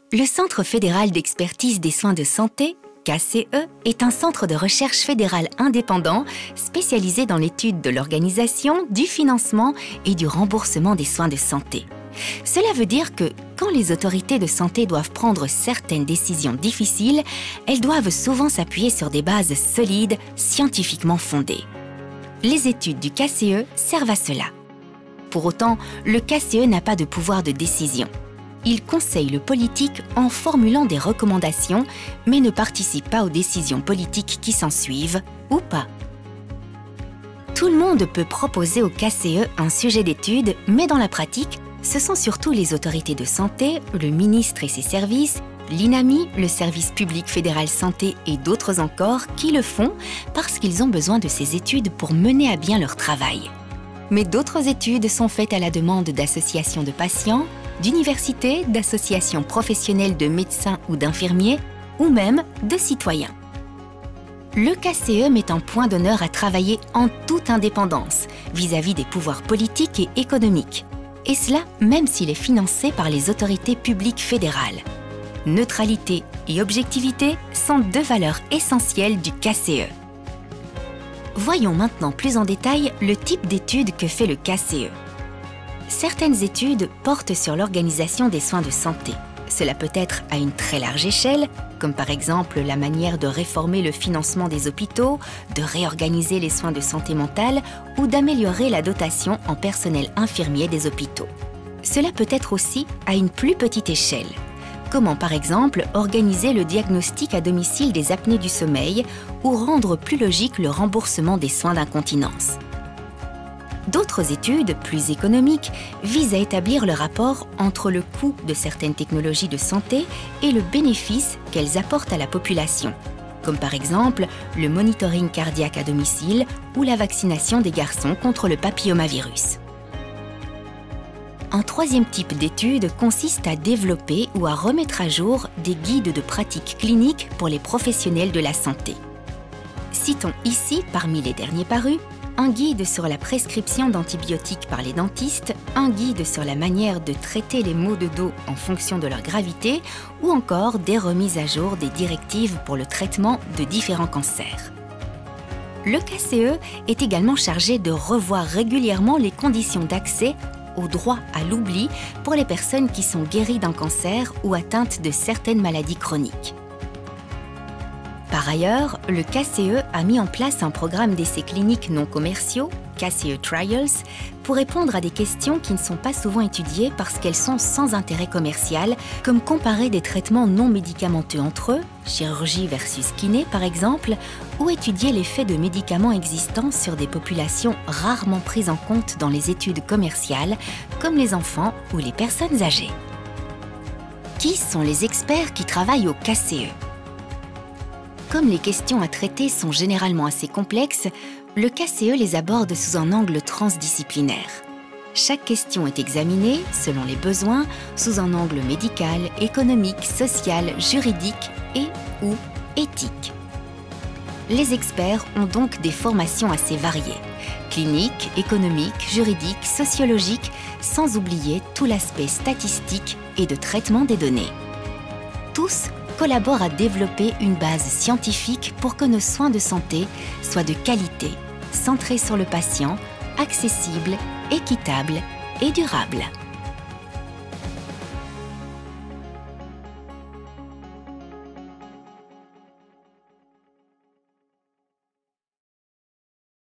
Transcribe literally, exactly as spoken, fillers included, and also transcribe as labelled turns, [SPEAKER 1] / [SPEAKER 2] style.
[SPEAKER 1] Le Centre fédéral d'expertise des soins de santé, K C E, est un centre de recherche fédéral indépendant spécialisé dans l'étude de l'organisation, du financement et du remboursement des soins de santé. Cela veut dire que quand les autorités de santé doivent prendre certaines décisions difficiles, elles doivent souvent s'appuyer sur des bases solides, scientifiquement fondées. Les études du K C E servent à cela. Pour autant, le K C E n'a pas de pouvoir de décision. Il conseille le politique en formulant des recommandations, mais ne participe pas aux décisions politiques qui s'ensuivent, ou pas. Tout le monde peut proposer au K C E un sujet d'étude, mais dans la pratique, ce sont surtout les autorités de santé, le ministre et ses services, l'INAMI, le service public fédéral santé et d'autres encore qui le font parce qu'ils ont besoin de ces études pour mener à bien leur travail. Mais d'autres études sont faites à la demande d'associations de patients, d'universités, d'associations professionnelles de médecins ou d'infirmiers, ou même de citoyens. Le K C E met un point d'honneur à travailler en toute indépendance vis-à-vis des pouvoirs politiques et économiques, et cela même s'il est financé par les autorités publiques fédérales. Neutralité et objectivité sont deux valeurs essentielles du K C E. Voyons maintenant plus en détail le type d'études que fait le K C E. Certaines études portent sur l'organisation des soins de santé. Cela peut être à une très large échelle, comme par exemple la manière de réformer le financement des hôpitaux, de réorganiser les soins de santé mentale ou d'améliorer la dotation en personnel infirmier des hôpitaux. Cela peut être aussi à une plus petite échelle. Comment par exemple organiser le diagnostic à domicile des apnées du sommeil ou rendre plus logique le remboursement des soins d'incontinence. D'autres études, plus économiques, visent à établir le rapport entre le coût de certaines technologies de santé et le bénéfice qu'elles apportent à la population, comme par exemple le monitoring cardiaque à domicile ou la vaccination des garçons contre le papillomavirus. Un troisième type d'étude consiste à développer ou à remettre à jour des guides de pratique clinique pour les professionnels de la santé. Citons ici, parmi les derniers parus, un guide sur la prescription d'antibiotiques par les dentistes, un guide sur la manière de traiter les maux de dos en fonction de leur gravité, ou encore des remises à jour des directives pour le traitement de différents cancers. Le K C E est également chargé de revoir régulièrement les conditions d'accès au droit à l'oubli pour les personnes qui sont guéries d'un cancer ou atteintes de certaines maladies chroniques. Par ailleurs, le K C E a mis en place un programme d'essais cliniques non commerciaux, K C E Trials, pour répondre à des questions qui ne sont pas souvent étudiées parce qu'elles sont sans intérêt commercial, comme comparer des traitements non médicamenteux entre eux, chirurgie versus kiné par exemple, ou étudier l'effet de médicaments existants sur des populations rarement prises en compte dans les études commerciales, comme les enfants ou les personnes âgées. Qui sont les experts qui travaillent au K C E ? Comme les questions à traiter sont généralement assez complexes, le K C E les aborde sous un angle transdisciplinaire. Chaque question est examinée, selon les besoins, sous un angle médical, économique, social, juridique et ou éthique. Les experts ont donc des formations assez variées, cliniques, économiques, juridiques, sociologiques, sans oublier tout l'aspect statistique et de traitement des données. Tous collaborent à développer une base scientifique pour que nos soins de santé soient de qualité, centrés sur le patient, accessibles, équitables et durables.